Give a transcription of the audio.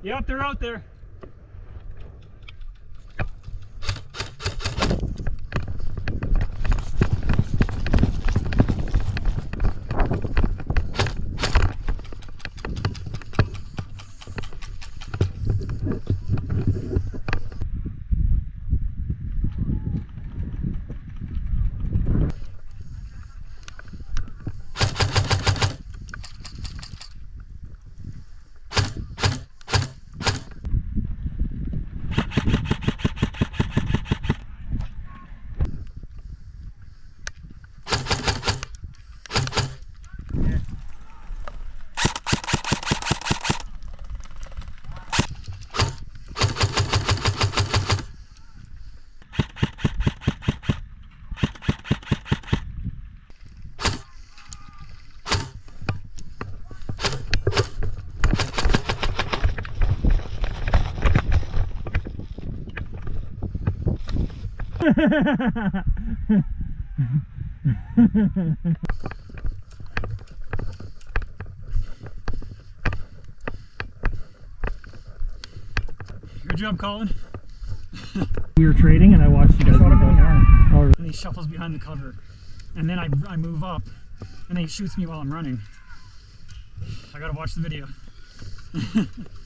Yep, they're out there. Good job, Colin. We were trading and I watched you guys move up. Oh, and he shuffles behind the cover. And then I move up and then he shoots me while I'm running. I gotta watch the video.